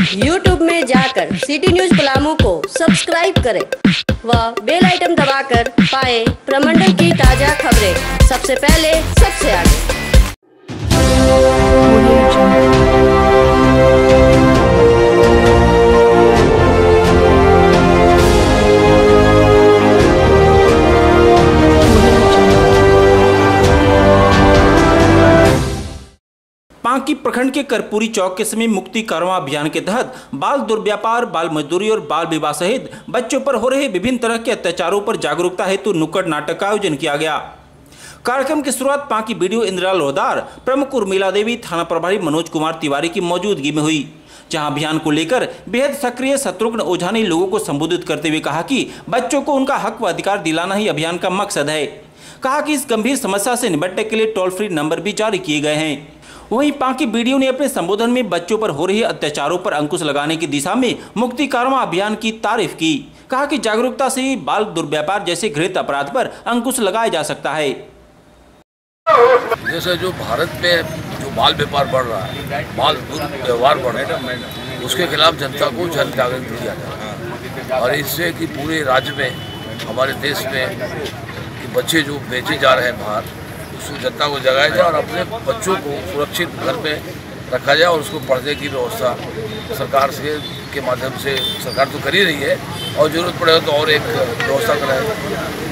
YouTube में जाकर city news Palamu को सब्सक्राइब करें व बेल आइटम दबाकर पाएं प्रमंडल की ताजा खबरें सबसे पहले सबसे आगे। पांकी प्रखंड के करपूरी चौक के समीप मुक्ति कारवां अभियान के तहत बाल दुर्व्यापार, बाल मजदूरी और बाल विवाह सहित बच्चों पर हो रहे विभिन्न तरह के अत्याचारों पर जागरूकता हेतु नुक्कड़ नाटक का आयोजन किया गया। कार्यक्रम की शुरुआत पांकी बीडीओ इंदिरा लोहदार, प्रमुख उर्मिला देवी, थाना प्रभारी मनोज कुमार तिवारी की मौजूदगी में हुई, जहां अभियान को लेकर बेहद सक्रिय शत्रुघ्न ओझा ने लोगों को संबोधित करते हुए कहा कि बच्चों को उनका हक व अधिकार दिलाना ही अभियान का मकसद है। कहा कि इस गंभीर समस्या से निपटने के लिए टोल फ्री नंबर भी जारी किए गए हैं। वहीं पांकी बीडीओ ने अपने संबोधन में बच्चों पर हो रहे अत्याचारों पर अंकुश लगाने की दिशा में मुक्ति कारवां अभियान की तारीफ की। कहा कि जागरूकता से ही बाल दुर्व्यापार जैसे घृणित अपराध पर अंकुश लगाया जा सकता है। जैसे जो भारत में जो बाल व्यापार बढ़ रहा है, बाल दुर्व्यवहार बढ़ रहा है, उसके खिलाफ जनता को जन जागृत किया जाए और इससे कि पूरे राज्य में, हमारे देश में बच्चे जो बेचे जा रहे हैं बाहर, उसको जनता को जगाया जाए और अपने बच्चों को सुरक्षित घर में रखा जाए और उसको पढ़ने की व्यवस्था सरकार के माध्यम से सरकार तो कर ही रही है और जरूरत पड़ेगा तो और एक व्यवस्था कराए।